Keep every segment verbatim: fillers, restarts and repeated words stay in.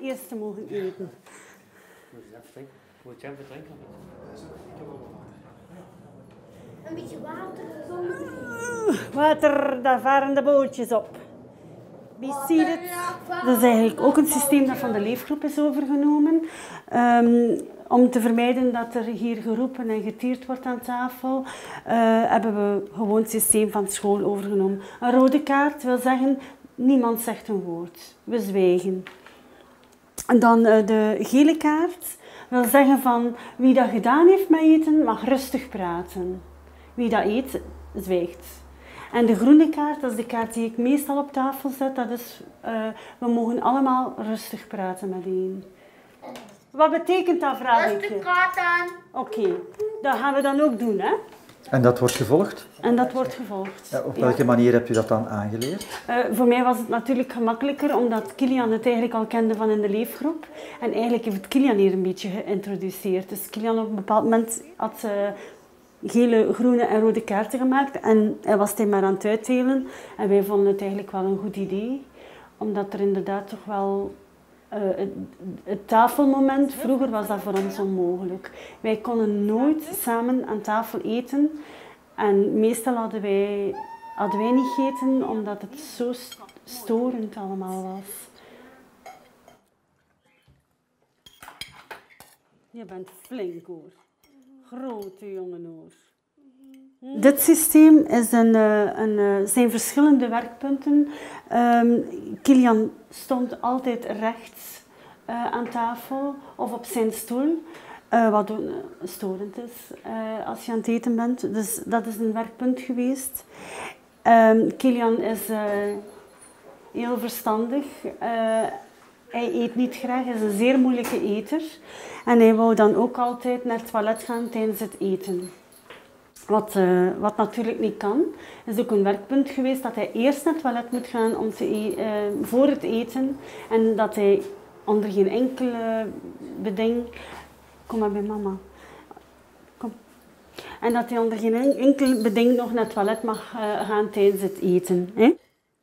eerst te mogen eten. Moet je even drinken? Een beetje water zonder. Water, daar varen de bootjes op. Be seated. Dat is eigenlijk ook een systeem dat van de leefgroep is overgenomen. Um, om te vermijden dat er hier geroepen en getierd wordt aan tafel, uh, hebben we gewoon het systeem van school overgenomen. Een rode kaart wil zeggen, niemand zegt een woord. We zwijgen. En dan uh, de gele kaart wil zeggen van, wie dat gedaan heeft met eten, mag rustig praten. Wie dat eet, zwijgt. En de groene kaart, dat is de kaart die ik meestal op tafel zet, dat is, uh, we mogen allemaal rustig praten met één. Wat betekent dat, vraag ik je? Rustig praten. Oké, okay. Dat gaan we dan ook doen, hè? En dat wordt gevolgd? En dat wordt gevolgd. Ja, op welke ja. manier heb je dat dan aangeleerd? Uh, voor mij was het natuurlijk gemakkelijker, omdat Kilian het eigenlijk al kende van in de leefgroep. En eigenlijk heeft Kilian hier een beetje geïntroduceerd. Dus Kilian op een bepaald moment had uh, gele, groene en rode kaarten gemaakt. En hij was die maar aan het uitdelen. En wij vonden het eigenlijk wel een goed idee. Omdat er inderdaad toch wel... Uh, het, het tafelmoment, vroeger was dat voor ons onmogelijk. Wij konden nooit samen aan tafel eten. En meestal hadden wij, hadden wij niet gegeten, omdat het zo storend allemaal was. Je bent flink hoor. Grote jongen hoor. Dit systeem is een, een, zijn verschillende werkpunten. Um, Kilian stond altijd rechts uh, aan tafel of op zijn stoel, uh, wat ook storend is uh, als je aan het eten bent. Dus dat is een werkpunt geweest. Um, Kilian is uh, heel verstandig. Uh, hij eet niet graag, hij is een zeer moeilijke eter. En hij wou dan ook altijd naar het toilet gaan tijdens het eten. Wat, uh, wat natuurlijk niet kan, is ook een werkpunt geweest dat hij eerst naar het toilet moet gaan om te e uh, voor het eten. En dat hij onder geen enkele beding... Kom maar bij mama. Kom. En dat hij onder geen enkel beding nog naar het toilet mag uh, gaan tijdens het eten. Hè?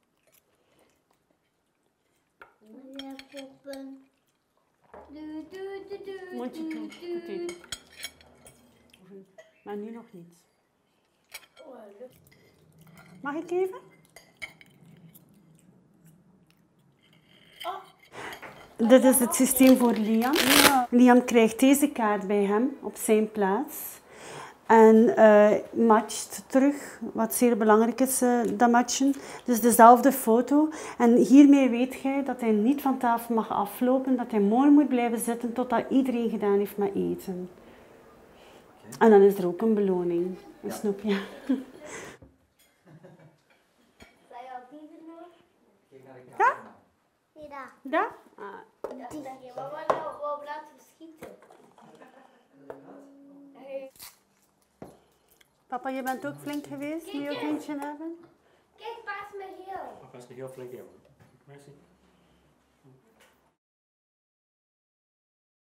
Mondje toe, goed eten. Maar nu nog niet. Mag ik even? Oh. Dit is het systeem voor Liam. Ja. Liam krijgt deze kaart bij hem op zijn plaats. En uh, matcht terug, wat zeer belangrijk is, uh, dat matchen. Dus dezelfde foto. En hiermee weet jij dat hij niet van tafel mag aflopen, dat hij mooi moet blijven zitten totdat iedereen gedaan heeft met eten. Okay. En dan is er ook een beloning, een ja. snoepje. Ja? Ja. Ja? Ah. Die. Maar we nou laten schieten. Papa, je bent ook flink geweest, moet je ook eentje hebben? Kijk, pas me heel. Pas me heel flink hebben. Merci.